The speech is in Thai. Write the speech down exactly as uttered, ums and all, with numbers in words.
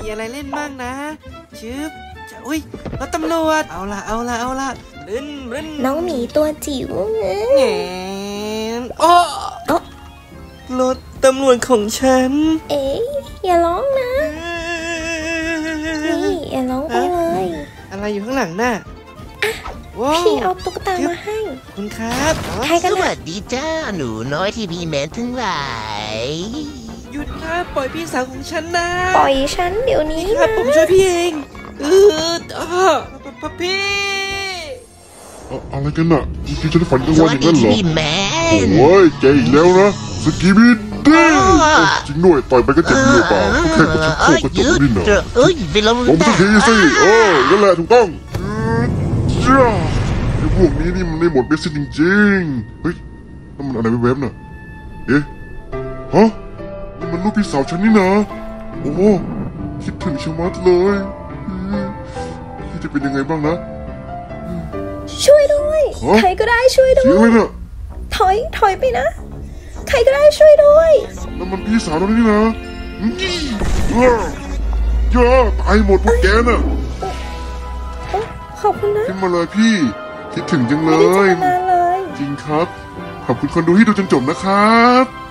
อะไรเล่นบ้างนะชึบอุ้ยรถตำรวจเอาละเอาละเอาละลื่นลื่นน้องหมีตัวจิ๋วแงนโอ้รถตำรวจของฉันเอ๊ยอย่าร้องนะนี่อย่าร้องไปเลยอะไรอยู่ข้างหลังน่ะพี่เอาตุ๊กตามาให้คุณครับใครกันสวัสดีจ้าหนูน้อยที่พี่แมนทั้งหลายหยุดนะปล่อยพี่สาวของฉันนะปล่อยฉันเดี๋ยวนี้นะผมช่วยพี่เองเออพี่อะไรกันน่ะที่ฉันฝันกลางวันอย่างนั้นเหรอพี่แมนโอ้ยใจอีกแล้วนะสกีบิดดี้จริงด้วยต่อยไปก็เจ็บมือเปล่าแค่กระชับโคกกระจกนี่นะเอ้ยไปลงลงไปสักทีสิเออนั่นแหละถูกต้องจ้าไอ้พวกนี้นี่มันไม่หมดเบสจริงๆเฮ้ยนั่นมันอะไรแวบๆน่ะเอ๊ะฮะนี่มันลูกพี่สาวฉันนี่นะโอ้คิดถึงชะมัดเลยพี่จะเป็นยังไงบ้างนะช่วยด้วยใครก็ได้ช่วยด้วยถอยถอยไปนะใครก็ได้ช่วยด้วยนั่นมันพี่สาวเรานี่นะเยอะตายหมดพวกแกน่ะขอบคุณนะขึ้นมาเลยพี่คิดถึงจังเลยจริงครับขอบคุณคนดูที่ดูจนจบนะครับ